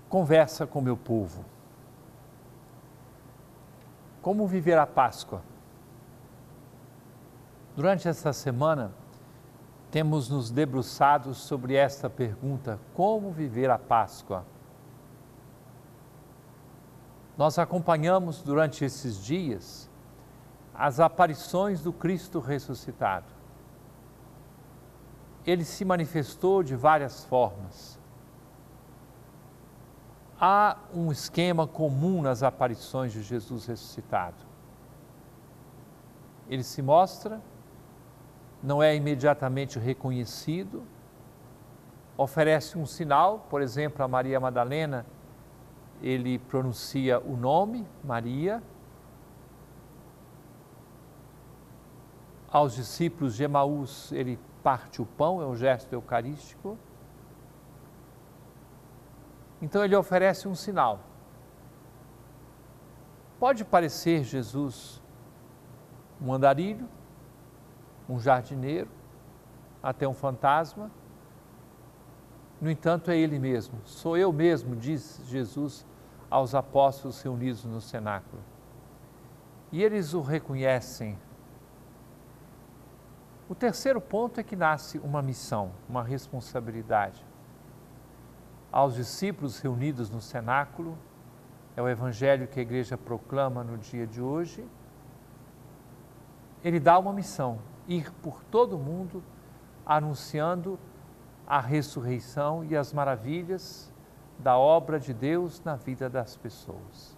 conversa com meu povo. Como viver a Páscoa? Durante esta semana, temos nos debruçado sobre esta pergunta: como viver a Páscoa? Nós acompanhamos durante esses dias as aparições do Cristo ressuscitado. Ele se manifestou de várias formas. Há um esquema comum nas aparições de Jesus ressuscitado. Ele se mostra, não é imediatamente reconhecido, oferece um sinal, por exemplo, a Maria Madalena, ele pronuncia o nome, Maria. Aos discípulos de Emaús, ele parte o pão, é um gesto eucarístico. Então ele oferece um sinal. Pode parecer Jesus um andarilho, um jardineiro, até um fantasma. No entanto, é ele mesmo. Sou eu mesmo, diz Jesus aos apóstolos reunidos no cenáculo. E eles o reconhecem. O terceiro ponto é que nasce uma missão, uma responsabilidade. Aos discípulos reunidos no cenáculo, é o evangelho que a igreja proclama no dia de hoje, ele dá uma missão: ir por todo o mundo anunciando a ressurreição e as maravilhas da obra de Deus na vida das pessoas.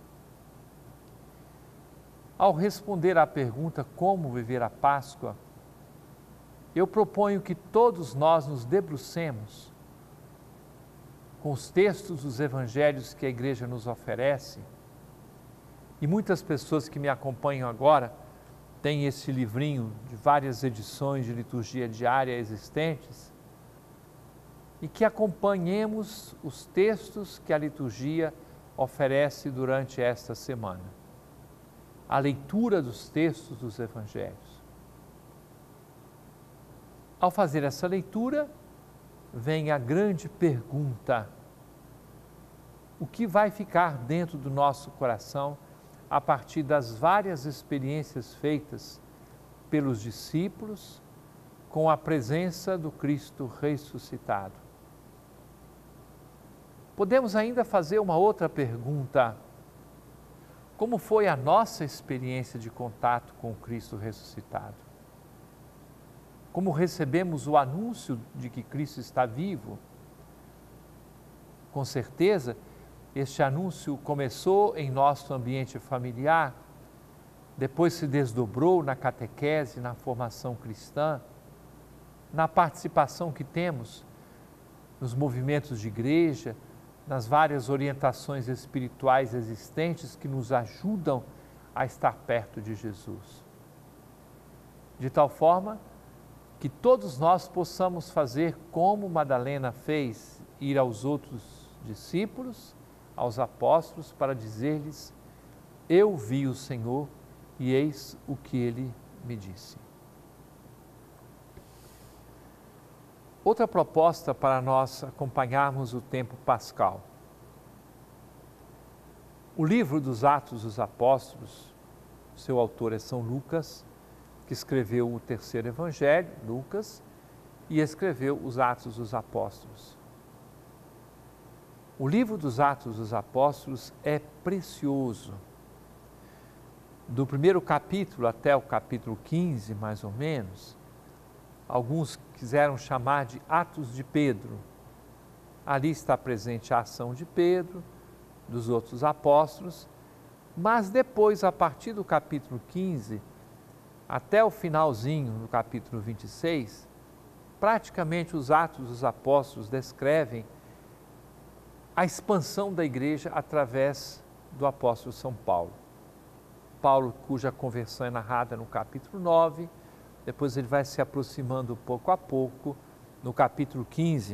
Ao responder à pergunta como viver a Páscoa, eu proponho que todos nós nos debrucemos com os textos dos evangelhos que a igreja nos oferece, e muitas pessoas que me acompanham agora têm esse livrinho de várias edições de liturgia diária existentes, e que acompanhemos os textos que a liturgia oferece durante esta semana. A leitura dos textos dos evangelhos. Ao fazer essa leitura, vem a grande pergunta: o que vai ficar dentro do nosso coração a partir das várias experiências feitas pelos discípulos com a presença do Cristo ressuscitado? Podemos ainda fazer uma outra pergunta: como foi a nossa experiência de contato com o Cristo ressuscitado? Como recebemos o anúncio de que Cristo está vivo? Com certeza, este anúncio começou em nosso ambiente familiar, depois se desdobrou na catequese, na formação cristã, na participação que temos nos movimentos de igreja, nas várias orientações espirituais existentes que nos ajudam a estar perto de Jesus. De tal forma que todos nós possamos fazer como Madalena fez, ir aos outros discípulos, aos apóstolos, para dizer-lhes: eu vi o Senhor e eis o que ele me disse. Outra proposta para nós acompanharmos o tempo pascal. O livro dos Atos dos Apóstolos, seu autor é São Lucas, que escreveu o terceiro evangelho, Lucas, e escreveu os Atos dos Apóstolos. O livro dos Atos dos Apóstolos é precioso. Do primeiro capítulo até o capítulo 15, mais ou menos, alguns quiseram chamar de Atos de Pedro. Ali está presente a ação de Pedro, dos outros apóstolos, mas depois, a partir do capítulo 15, até o finalzinho, no capítulo 26, praticamente os Atos dos Apóstolos descrevem a expansão da igreja através do apóstolo São Paulo. Paulo, cuja conversão é narrada no capítulo 9, depois ele vai se aproximando pouco a pouco. No capítulo 15,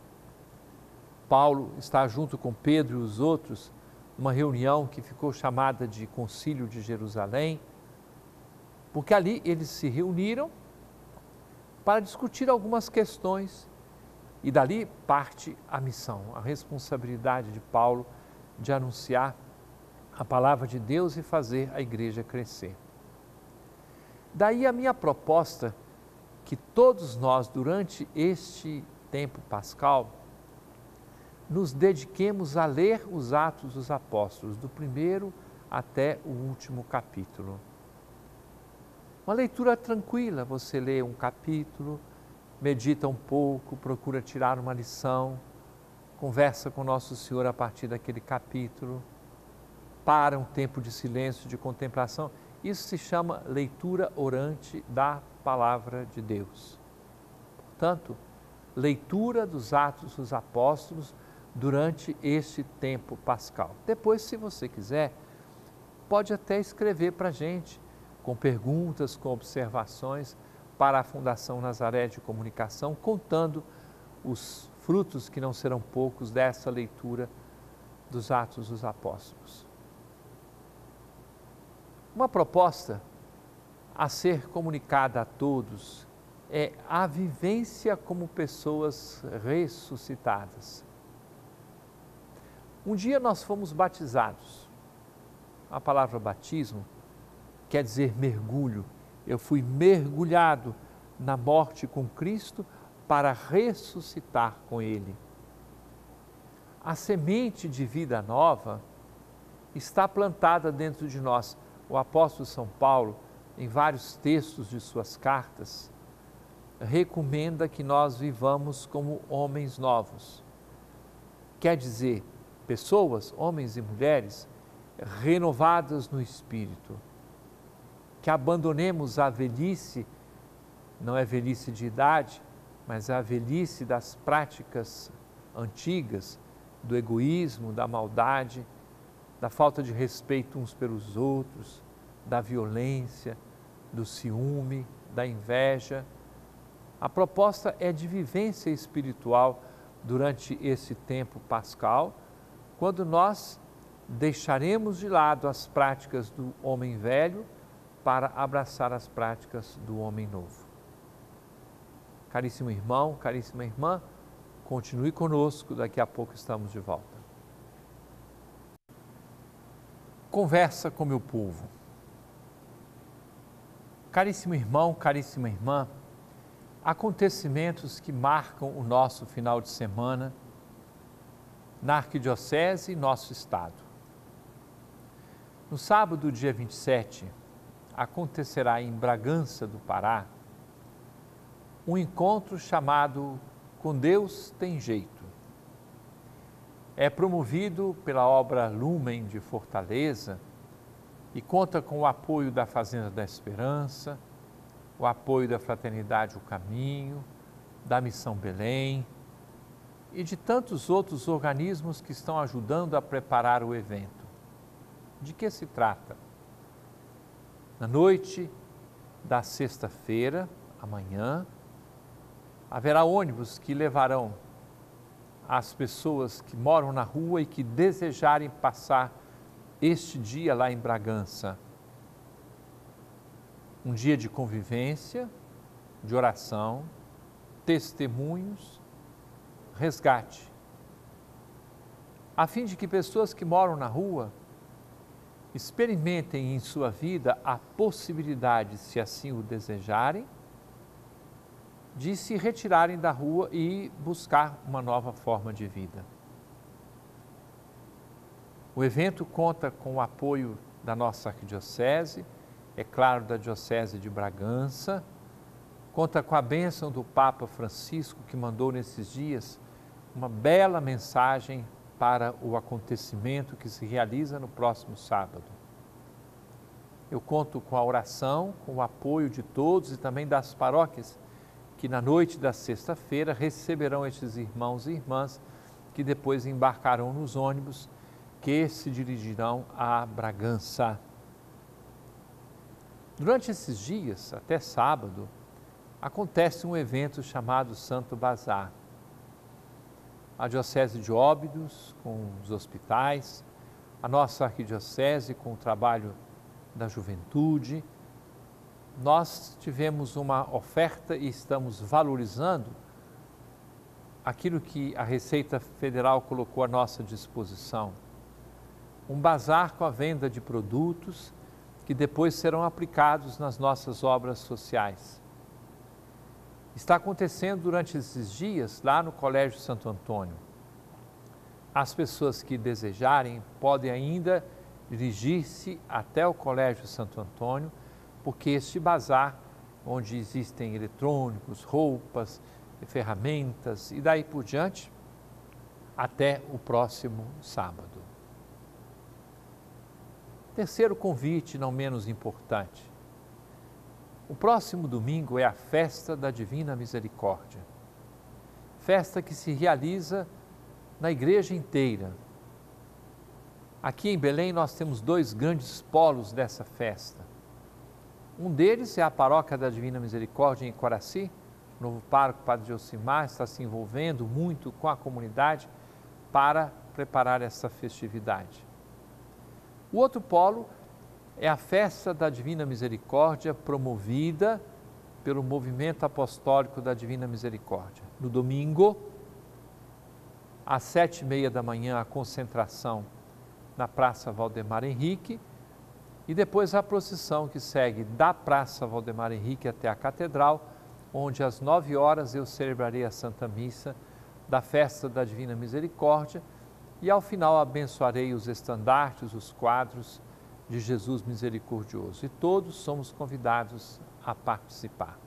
Paulo está junto com Pedro e os outros numa reunião que ficou chamada de Concílio de Jerusalém, porque ali eles se reuniram para discutir algumas questões E dali parte a missão, a responsabilidade de Paulo de anunciar a palavra de Deus e fazer a igreja crescer. Daí a minha proposta que todos nós, durante este tempo pascal, nos dediquemos a ler os Atos dos Apóstolos, do primeiro até o último capítulo. Uma leitura tranquila, você lê um capítulo, medita um pouco, procura tirar uma lição, conversa com Nosso Senhor a partir daquele capítulo, para um tempo de silêncio, de contemplação. Isso se chama leitura orante da Palavra de Deus. Portanto, leitura dos Atos dos Apóstolos durante este tempo pascal. Depois, se você quiser, pode até escrever para a gente, com perguntas, com observações, para a Fundação Nazaré de Comunicação, contando os frutos, que não serão poucos, dessa leitura dos Atos dos Apóstolos. Uma proposta a ser comunicada a todos é a vivência como pessoas ressuscitadas. Um dia nós fomos batizados. A palavra batismo quer dizer mergulho. Eu fui mergulhado na morte com Cristo para ressuscitar com Ele. A semente de vida nova está plantada dentro de nós. O apóstolo São Paulo, em vários textos de suas cartas, recomenda que nós vivamos como homens novos. Quer dizer, pessoas, homens e mulheres, renovadas no espírito. Que abandonemos a velhice, não é velhice de idade, mas a velhice das práticas antigas, do egoísmo, da maldade, da falta de respeito uns pelos outros, da violência, do ciúme, da inveja. A proposta é de vivência espiritual durante esse tempo pascal, quando nós deixaremos de lado as práticas do homem velho para abraçar as práticas do homem novo. Caríssimo irmão, caríssima irmã, continue conosco, daqui a pouco estamos de volta. Conversa com meu povo. Caríssimo irmão, caríssima irmã, acontecimentos que marcam o nosso final de semana na Arquidiocese e nosso Estado. No sábado, dia 27, acontecerá em Bragança do Pará um encontro chamado Com Deus Tem Jeito. É promovido pela obra Lumen de Fortaleza e conta com o apoio da Fazenda da Esperança, o apoio da Fraternidade O Caminho, da Missão Belém e de tantos outros organismos que estão ajudando a preparar o evento. De que se trata? Na noite da sexta-feira, amanhã, haverá ônibus que levarão as pessoas que moram na rua e que desejarem passar este dia lá em Bragança. Um dia de convivência, de oração, testemunhos, resgate. A fim de que pessoas que moram na rua experimentem em sua vida a possibilidade, se assim o desejarem, de se retirarem da rua e buscar uma nova forma de vida. O evento conta com o apoio da nossa arquidiocese, é claro, da Diocese de Bragança, conta com a bênção do Papa Francisco, que mandou nesses dias uma bela mensagem para o acontecimento que se realiza no próximo sábado. Eu conto com a oração, com o apoio de todos e também das paróquias, que na noite da sexta-feira receberão estes irmãos e irmãs que depois embarcarão nos ônibus que se dirigirão a Bragança. Durante esses dias, até sábado, acontece um evento chamado Santo Bazar. A Diocese de Óbidos, com os hospitais, a nossa arquidiocese com o trabalho da juventude, nós tivemos uma oferta e estamos valorizando aquilo que a Receita Federal colocou à nossa disposição. Um bazar com a venda de produtos que depois serão aplicados nas nossas obras sociais. Está acontecendo durante esses dias lá no Colégio Santo Antônio. As pessoas que desejarem podem ainda dirigir-se até o Colégio Santo Antônio, porque este bazar, onde existem eletrônicos, roupas, ferramentas e daí por diante, até o próximo sábado. Terceiro convite, não menos importante. O próximo domingo é a festa da Divina Misericórdia. Festa que se realiza na igreja inteira. Aqui em Belém nós temos dois grandes polos dessa festa. Um deles é a Paróquia da Divina Misericórdia em Coraci. O novo pároco, Padre Josimar, está se envolvendo muito com a comunidade para preparar essa festividade. O outro polo é a festa da Divina Misericórdia, promovida pelo Movimento Apostólico da Divina Misericórdia. No domingo, às 7h30 da manhã, a concentração na Praça Valdemar Henrique e depois a procissão que segue da Praça Valdemar Henrique até a Catedral, onde às 9h eu celebrarei a Santa Missa da festa da Divina Misericórdia e ao final abençoarei os estandartes, os quadros de Jesus misericordioso. E todos somos convidados a participar.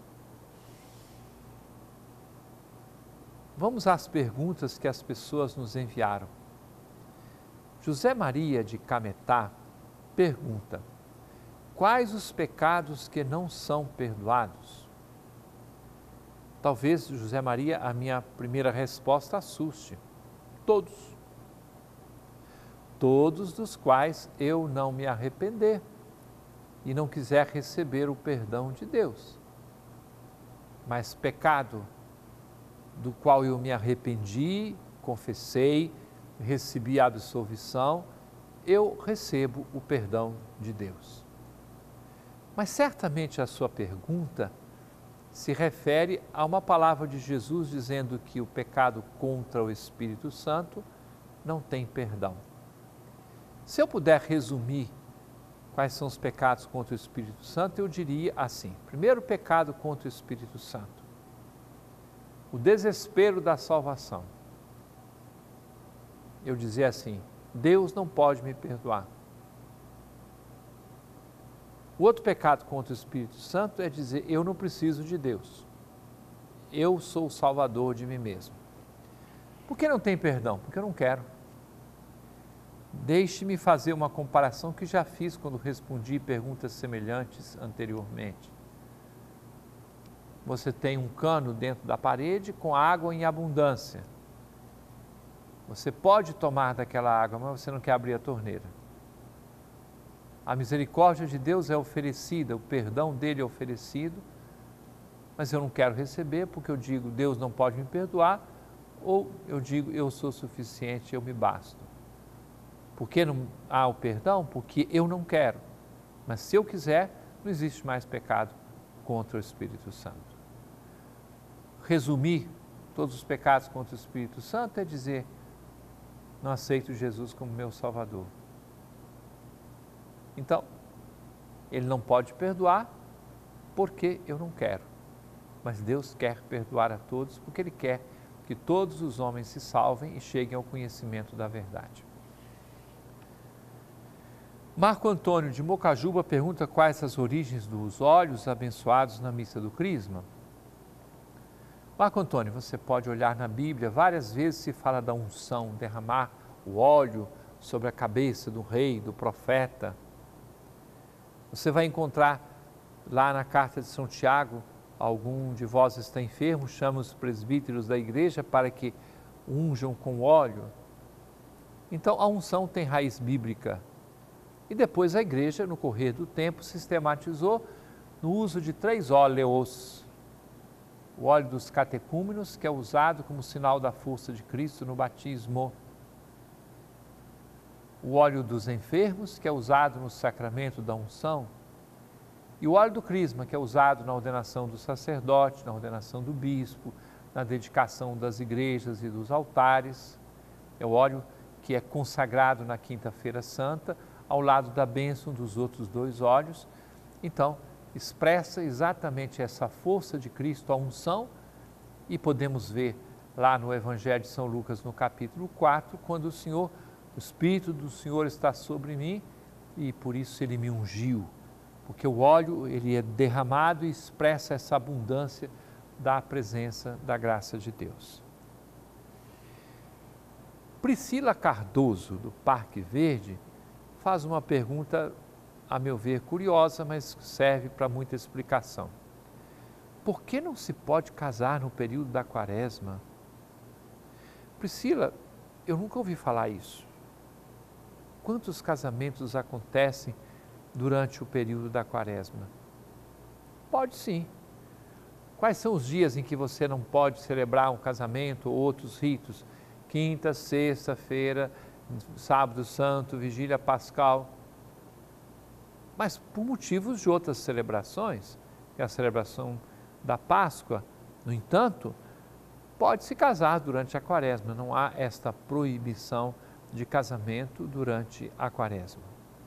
Vamos às perguntas que as pessoas nos enviaram. José Maria de Cametá pergunta: quais os pecados que não são perdoados? Talvez, José Maria, a minha primeira resposta assuste. Todos. Todos dos quais eu não me arrepender e não quiser receber o perdão de Deus. Mas pecado do qual eu me arrependi, confessei, recebi a absolvição, eu recebo o perdão de Deus. Mas certamente a sua pergunta se refere a uma palavra de Jesus dizendo que o pecado contra o Espírito Santo não tem perdão. Se eu puder resumir quais são os pecados contra o Espírito Santo, eu diria assim: primeiro pecado contra o Espírito Santo, o desespero da salvação. Eu dizia assim: Deus não pode me perdoar. O outro pecado contra o Espírito Santo é dizer: eu não preciso de Deus, eu sou o salvador de mim mesmo. Por que não tem perdão? Porque eu não quero. Deixe-me fazer uma comparação que já fiz quando respondi perguntas semelhantes anteriormente. Você tem um cano dentro da parede com água em abundância. Você pode tomar daquela água, mas você não quer abrir a torneira. A misericórdia de Deus é oferecida, o perdão dele é oferecido, mas eu não quero receber porque eu digo: Deus não pode me perdoar, ou eu digo: eu sou suficiente, eu me basto. Por que não há o perdão? Porque eu não quero. Mas se eu quiser, não existe mais pecado contra o Espírito Santo. Resumir todos os pecados contra o Espírito Santo é dizer: não aceito Jesus como meu Salvador. Então, ele não pode perdoar porque eu não quero. Mas Deus quer perdoar a todos porque ele quer que todos os homens se salvem e cheguem ao conhecimento da verdade. Marco Antônio de Mocajuba pergunta quais as origens dos óleos abençoados na missa do Crisma. Marco Antônio, você pode olhar na Bíblia, várias vezes se fala da unção, derramar o óleo sobre a cabeça do rei, do profeta. Você vai encontrar lá na carta de São Tiago: algum de vós está enfermo, chama os presbíteros da igreja para que unjam com óleo. Então a unção tem raiz bíblica. E depois a igreja, no correr do tempo, sistematizou no uso de 3 óleos. O óleo dos catecúmenos, que é usado como sinal da força de Cristo no batismo. O óleo dos enfermos, que é usado no sacramento da unção. E o óleo do crisma, que é usado na ordenação do sacerdote, na ordenação do bispo, na dedicação das igrejas e dos altares. É o óleo que é consagrado na Quinta-feira Santa, ao lado da bênção dos outros 2 óleos. Então, expressa exatamente essa força de Cristo, a unção, e podemos ver lá no Evangelho de São Lucas, no capítulo 4, quando o Espírito do Senhor está sobre mim e por isso Ele me ungiu, porque o óleo ele é derramado e expressa essa abundância da presença da graça de Deus. Priscila Cardoso, do Parque Verde, faz uma pergunta, a meu ver, curiosa, mas serve para muita explicação. Por que não se pode casar no período da Quaresma? Priscila, eu nunca ouvi falar isso. Quantos casamentos acontecem durante o período da Quaresma? Pode sim. Quais são os dias em que você não pode celebrar um casamento ou outros ritos? Quinta, sexta-feira, sábado santo, vigília pascal. Mas por motivos de outras celebrações, que é a celebração da Páscoa, no entanto, pode-se casar durante a Quaresma, não há esta proibição de casamento durante a Quaresma.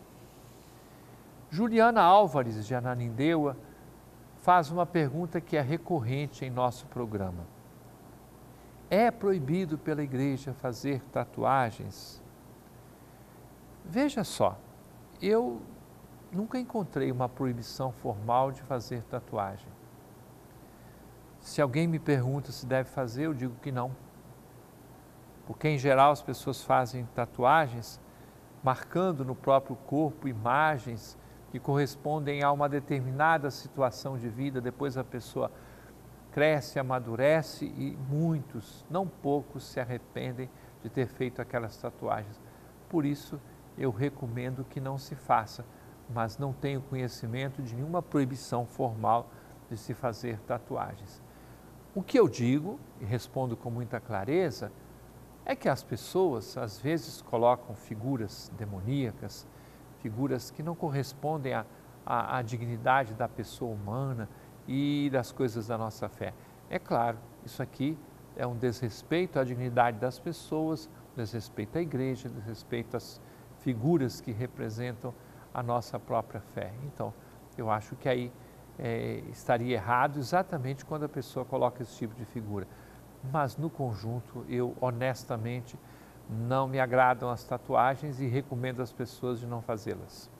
Juliana Álvares, de Ananindeua, faz uma pergunta que é recorrente em nosso programa. É proibido pela igreja fazer tatuagens? Veja só, eu nunca encontrei uma proibição formal de fazer tatuagem. Se alguém me pergunta se deve fazer, eu digo que não. Porque, em geral, as pessoas fazem tatuagens marcando no próprio corpo imagens que correspondem a uma determinada situação de vida. Depois a pessoa cresce, amadurece e muitos, não poucos, se arrependem de ter feito aquelas tatuagens. Por isso, eu recomendo que não se faça, mas não tenho conhecimento de nenhuma proibição formal de se fazer tatuagens. O que eu digo, e respondo com muita clareza, é que as pessoas às vezes colocam figuras demoníacas, figuras que não correspondem à dignidade da pessoa humana e das coisas da nossa fé. É claro, isso aqui é um desrespeito à dignidade das pessoas, desrespeito à igreja, desrespeito às figuras que representam a nossa própria fé. Então, eu acho que aí estaria errado exatamente quando a pessoa coloca esse tipo de figura. Mas no conjunto, eu honestamente não me agradam as tatuagens e recomendo às pessoas de não fazê-las.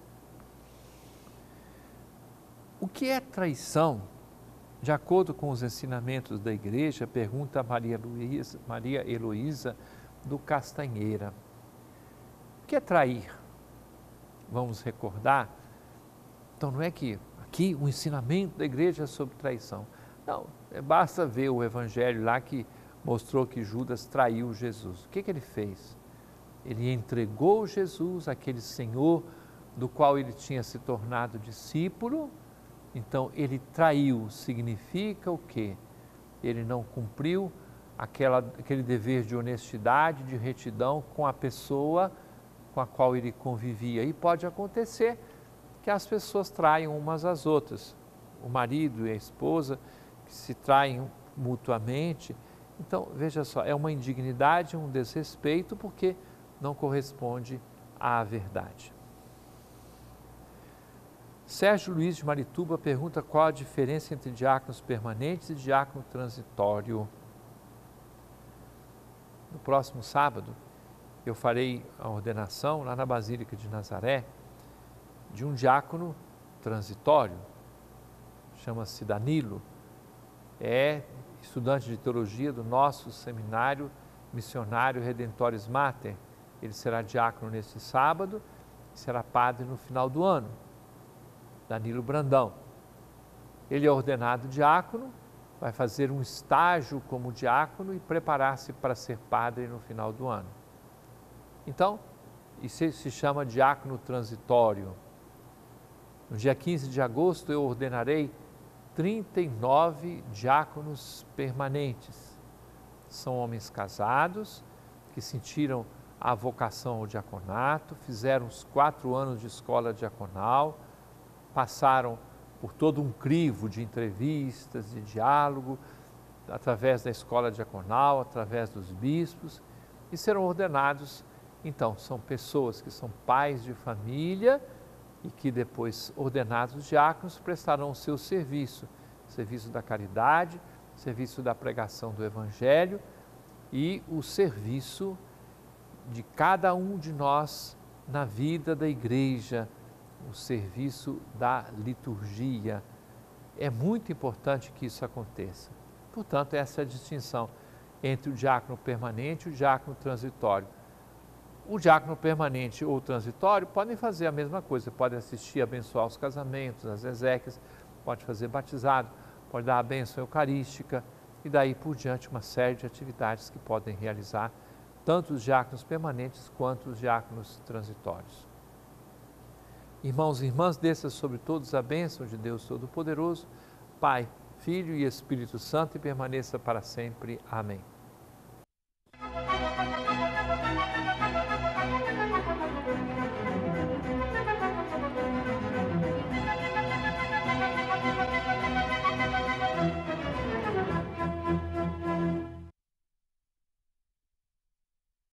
O que é traição? De acordo com os ensinamentos da igreja, pergunta Maria Heloísa do Castanheira. O que é trair? Vamos recordar? Então não é que aqui o ensinamento da igreja é sobre traição. Não, basta ver o evangelho lá que mostrou que Judas traiu Jesus. O que ele fez? Ele entregou Jesus, aquele Senhor do qual ele tinha se tornado discípulo. Então ele traiu, significa o quê? Ele não cumpriu aquele dever de honestidade, de retidão com a pessoa com a qual ele convivia. E pode acontecer que as pessoas traiam umas às outras, o marido e a esposa que se traem mutuamente. Então, veja só, é uma indignidade, um desrespeito, porque não corresponde à verdade. Sérgio Luiz de Marituba pergunta qual a diferença entre diáconos permanentes e diácono transitório. No próximo sábado, eu farei a ordenação lá na Basílica de Nazaré de um diácono transitório, chama-se Danilo, é estudante de teologia do nosso seminário missionário Redemptoris Mater. Ele será diácono neste sábado e será padre no final do ano. Danilo Brandão. Ele é ordenado diácono, vai fazer um estágio como diácono e preparar-se para ser padre no final do ano. Então, isso se chama diácono transitório. No dia 15 de agosto eu ordenarei 39 diáconos permanentes. São homens casados que sentiram a vocação ao diaconato, fizeram os 4 anos de escola diaconal, passaram por todo um crivo de entrevistas, de diálogo, através da escola diaconal, através dos bispos, e serão ordenados. Então, são pessoas que são pais de família e que depois, ordenados diáconos, prestarão o seu serviço da caridade, serviço da pregação do Evangelho e o serviço de cada um de nós na vida da igreja, o serviço da liturgia. É muito importante que isso aconteça. Portanto, essa é a distinção entre o diácono permanente e o diácono transitório. O diácono permanente ou transitório podem fazer a mesma coisa, pode assistir, abençoar os casamentos, as exéquias, pode fazer batizado, pode dar a bênção eucarística e daí por diante uma série de atividades que podem realizar tanto os diáconos permanentes quanto os diáconos transitórios. Irmãos e irmãs, desça sobre todos a bênção de Deus Todo-Poderoso, Pai, Filho e Espírito Santo e permaneça para sempre. Amém.